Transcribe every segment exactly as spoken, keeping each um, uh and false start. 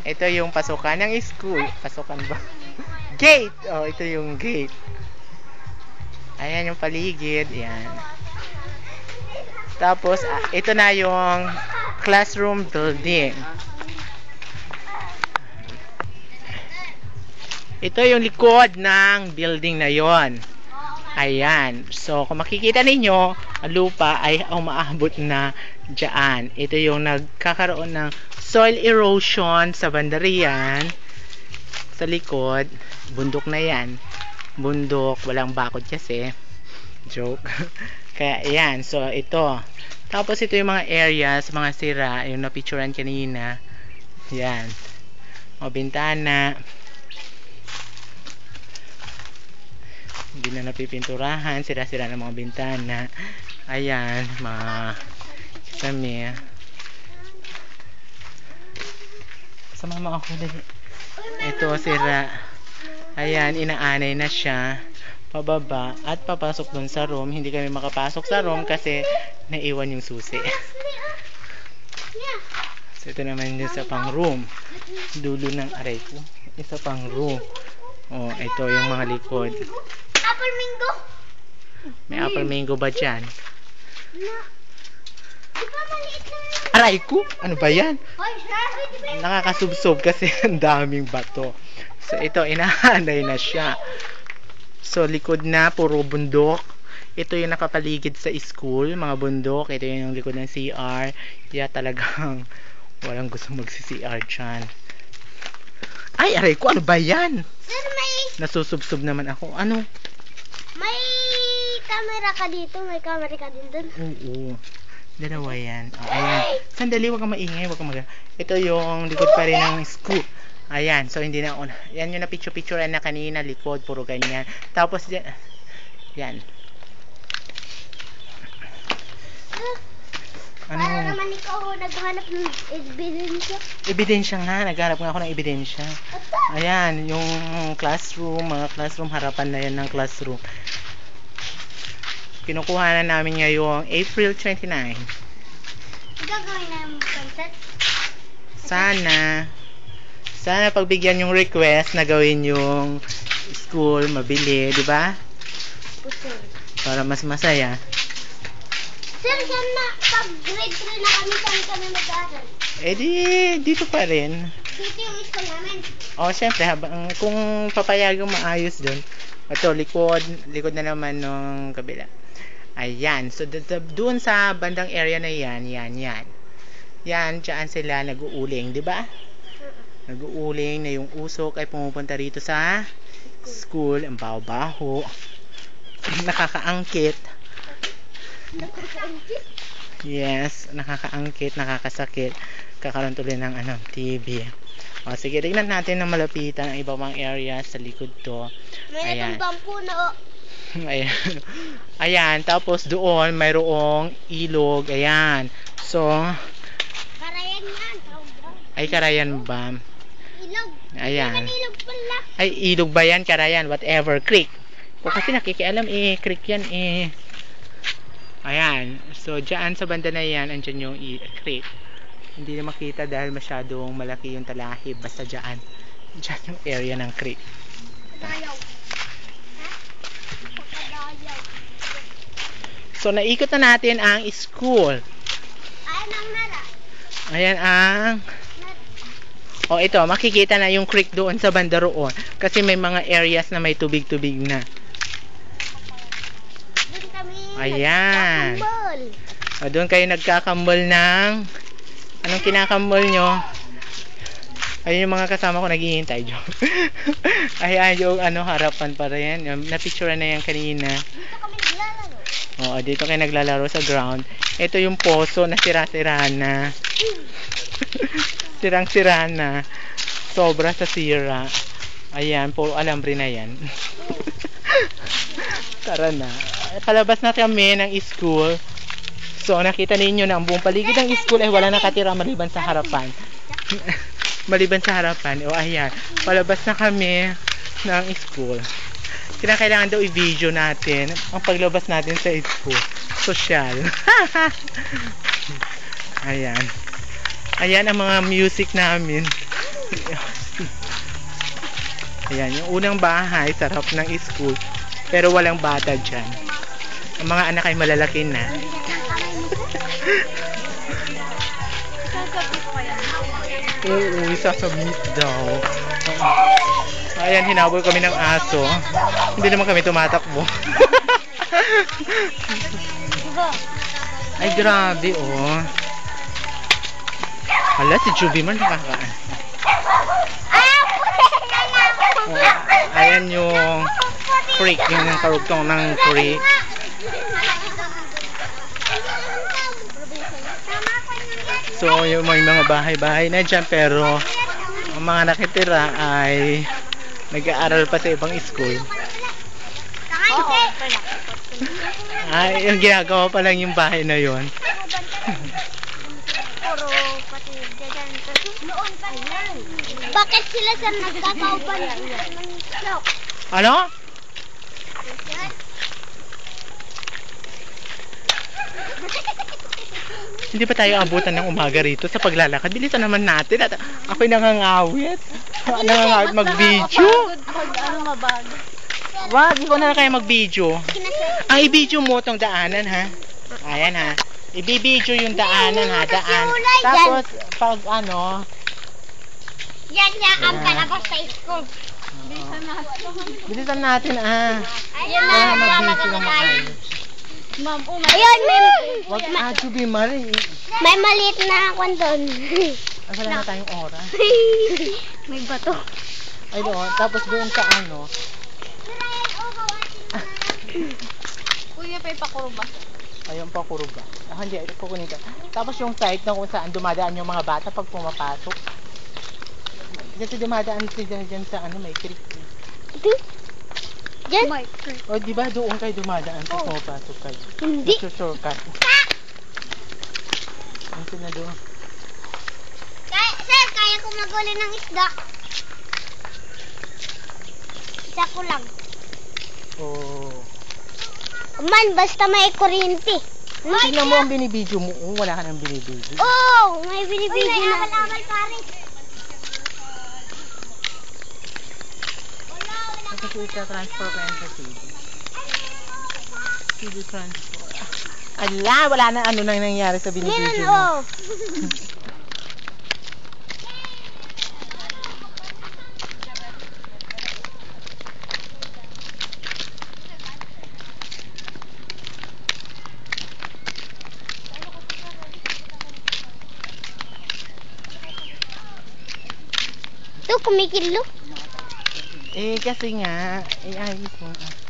ito yung pasukan ng school. Pasukan ba? Gate! Oh, ito yung gate. Ayan yung paligid. Ayan. Tapos, ito na yung classroom building. Ito yung likod ng building na yon. Ayan. So, kung makikita ninyo, ang lupa ay umaabot na dyan. Ito yung nagkakaroon ng soil erosion sa bandarian. Sa likod, bundok na yan. Bundok, walang bakod kasi. Joke. Kaya, ayan. So, ito. Tapos, ito yung mga areas, mga sira, yung napicturean kanina. Ayan. O, bintana. Hindi na napipinturahan, sira-sira ng mga bintana. Ayan, mga kami. Sama mo ako dali. Ito sira. Ayan, inaanay na siya pababa at papasok dun sa room. Hindi kami makapasok sa room kasi naiwan yung susi. So, ito naman yung sa pang room. Dulo ng aray ko. Isa pang room. Oh, ito yung mga likod. Apple mango. May apple mango ba dyan? Na. Diba maliit na yun? Aray ko! Ano ba yan? Hoy, sir. Nakakasubsob kasi ang daming bato. So, ito, inahanay na siya. So, likod na, puro bundok. Ito yung nakapaligid sa school, mga bundok. Ito yung likod ng C R. Kaya talagang walang gusto magsi-C R dyan. Ay, aray ko! Ano ba yan? Sir, may... Nasusubsob naman ako. Ano? May camera ka dito. May camera ka din dun. Oo. Dalawa yan. Oh, ayan. Sandali, wag kang maingay. Wag kang mag... Ito yung likod pa rin ng school. Ayan. So, hindi na... Yan yung na-picture-picture na kanina. Likod. Puro ganyan. Tapos, yan. Yan. Ano? Para naman ikaw naghanap ng ebidensya. Ebidensya nga. Naghanap nga ako ng ebidensya. Ayan. Yung classroom. Mga classroom. Harapan na yan ng classroom. Kinukuha na namin ngayong April twenty-ninth. Gagawin na yung concert? Sana. Sana pagbigyan yung request na gawin yung school mabili. Diba? Pusol. Para mas masaya. Sir, saan na? Pag grade three na kami, saan kami mag-aaral? Eh di, dito pa rin. Dito yung school namin. O, syempre, habang, kung papayagang maayos dun. Ito, likod, likod na naman nung kabila. Ayan. So, doon sa bandang area na yan, yan, yan. Yan, dyan sila nag-uuling, di ba? Nag-uuling na yung usok ay pumupunta rito sa school. Ang baho-baho. Nakakaangkit. Yes, nakakaangkit, nakakasakit. Kakaroon tuloy ng ano, T V. O, sige, tignan natin na malapitan ang ibang mga area sa likod to. May Ayan. natumbang puno. Ayan. Ayan, tapos doon mayroong ilog. Ayan. So, Karayan yan. ay karayan ba? Ilog. Ayan. May ilog pala. Ay, ilog ba yan? Karayan, whatever. Creek. Kung kasi nakikialam eh, creek yan eh. Ayan. So, dyan sa banda na yan, andyan yung creek. Hindi na makita dahil masyadong malaki yung talahib. Basta dyan. Dyan yung area ng creek. Pagdayaw. Ha? Pagdayaw. So, naikot na natin ang school. Ayan ang nara. Ayan ang... O, ito. Makikita na yung creek doon sa banda roon. Kasi may mga areas na may tubig-tubig na. Doon kami Ayan. nagkakambol. O, doon kayo nagkakambol ng... Anong kinakambol nyo? Ayun yung mga kasama ko naghihintay. Ayan yung ano, harapan pa rin. Na-picture na yan kanina. Dito kami naglalaro. Oo, dito kayo naglalaro sa ground. Ito yung poso na sira-sira na. Sirang-sira na. Sobra sa sira. Ayan, puro alambre na yan. Tara na. Palabas na kami ng school. So, nakita ninyo na ang buong paligid ng school ay wala nakatira maliban sa harapan. Maliban sa harapan. O, ayan. Palabas na kami ng school. Kinakailangan daw i-video natin ang paglabas natin sa school. Social. Ayan. Ayan ang mga music namin. Ayan, yung unang bahay sa harap ng school. Pero walang bata dyan. Ang mga anak ay malalaki na. Oo, isasubmit daw. Ayan, hinabol kami ng aso. Hindi naman kami tumatakbo. Ay, grabe, oh. Hala, si Juby man nakakaan. Oh, ayan yung creek, yung karugtong ng creek. So, yung may mga bahay-bahay na dyan, pero ang mga nakitira ay nag-aaral pa sa ibang school. Ay, yung ginagawa pa lang yung bahay na yon. Bakit sila sa nagkakaupan? Ano? Hindi pa tayo abutan ng umaga rito sa paglalakad. Bilisan naman natin. At ako'y nangangawit. Nangangawit mag-video. Ano mabag? Wag, ikaw na lang kaya mag-video. Ay, i-video mo tong daanan, ha? Ayan, ha? I-video yung daanan, ha? Daan. Tapos, pag ano... Yan niya ang palabas sa school. Bilisan natin, ah. Ayun na, Kaya mag-video lalabas ng na tayo. maayos. Ayun, may, Wag, ah, Juby, Mari. may maliit na akong doon. Ay, wala na tayong oras. May bato. Ay, doon. Tapos doon sa ano... Kuya, pa ipakuruba. Ayun pa, kuruga. Ah, hindi, ito kukunin ka. Tapos yung site na kung saan dumadaan yung mga bata pag pumapasok. Kasi dumadaan sila dyan sa ano, may creek. Ito? Diyan? O, di ba doon kayo dumadaan pag Oh. pumapasok kayo? Hindi. Nagsusurkat. Ano sila doon? Kaya, sir, kaya ko maguli ng isda. Isa ko lang. Oh. Man, basta may kuryente. Tignan mo ang binibidyo mo. Oh, wala ka nang binibidyo. Oh, may binibigyan na. Awal-awal pare. Kasi ito transfer ko yan sa C D. C D transfer. Ala, wala na ano nang nangyari sa binibidyo Meron, mo. oh. Ito, kumikilo. Eh, kasi nga, eh, ayos mo.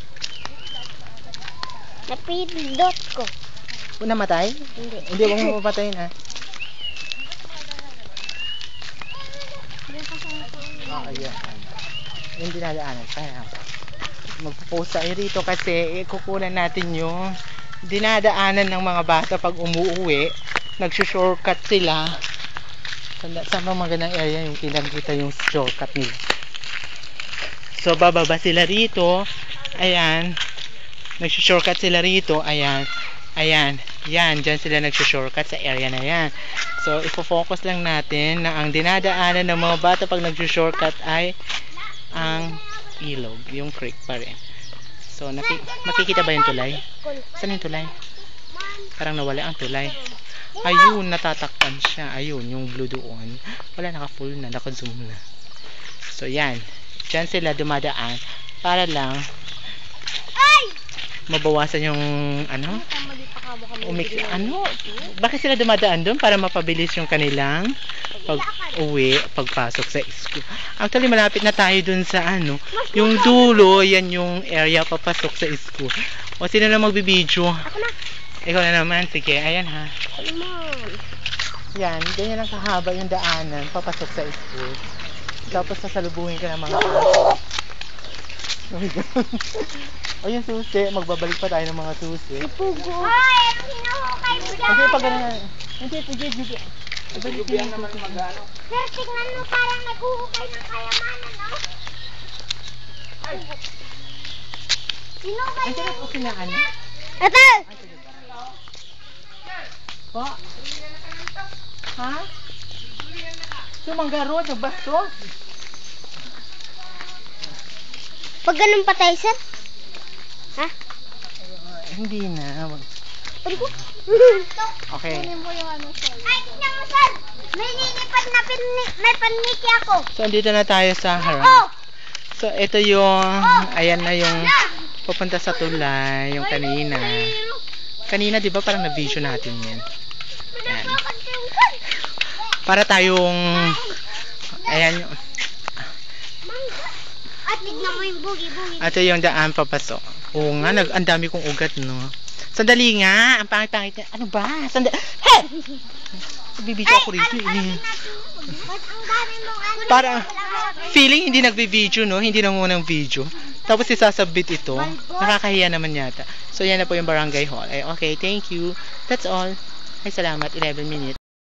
Napindot ko. Kung namatay? Hindi. Hindi, huwag mo mapatayin, ah. Ah, ayan. Yung dinadaanan. Kaya, magpo-post tayo rito kasi eh, kukunan natin yung dinadaanan ng mga bata pag umuuwi. Nagsushortcut sila. Sa, sa mga magandang area yung kinagkita yung shortcut nila. So, bababa sila rito. Ayan. Nagsushortcut sila rito. Ayan. Ayan. Yan. Diyan sila nagsushortcut sa area na yan. So, ifo-focus lang natin na ang dinadaanan ng mga bata pag nagsushortcut ay ang ilog. Yung creek pa rin. So, naki makikita ba yung tulay? Saan yung tulay? Parang nawala ang tulay. Ayun, natatakpan siya. Ayun, yung blue doon. Wala, naka-full na. Naka-zoom na. So, yan. Diyan sila dumadaan para lang mabawasan yung ano? Umik ano? Bakit sila dumadaan doon? Para mapabilis yung kanilang pag-uwi, pagpasok sa school. Actually, malapit na tayo doon sa ano. Yung dulo, yan yung area papasok sa school. O, sino na magbibideo? Ako na. Ikaw na naman. Sige, ayan ha. Alimon. Yan, ganyan lang kahaba yung daanan papasok sa school. Tapos sasalubuhin ka ng mga aso. O yung susi, magbabalik pa tayo ng mga susi. Pugo. Ay, ang hinuhukay mo dyan. Hindi, pag gano'n. Hindi, hindi, hindi. Bigyan naman ng mag-ano. Sir, tingnan mo parang naghuhukay ng kayamanan, no? Ay. Hinukay Ay, sila po sinaan. Ito! Po? Ha? Sumanggaro, nagbastos. Pag ganun pa tayo, sir? Ha? Hindi na. Ano ko? Okay. mo yung ano, sir. Ay, tingnan mo, sir. May nilipad na pinni, may paniki ako. So, andito na tayo sa harap. Oh! So, ito yung, ayan na yung pupunta sa tulay, yung kanina. Kanina, di ba, parang na-vision natin yan. Ayan. Para tayong, ayan yung, At tignan mo yung bugi-bugi. ito yung daan papasok. Oo nga, nag, ang dami kong ugat, no? Sandali nga, ang pangit-pangit niya. Ano ba? Sandali. Hey! Bibidyo ako rito, eh. Ba't ang dami mong ano? Para, feeling hindi nagbi-video, no? Hindi nangunang video. Tapos isasubmit ito. Nakakahiya naman yata. So, yan na po yung barangay hall. Eh, okay, thank you. That's all. Ay, salamat. eleven minutes.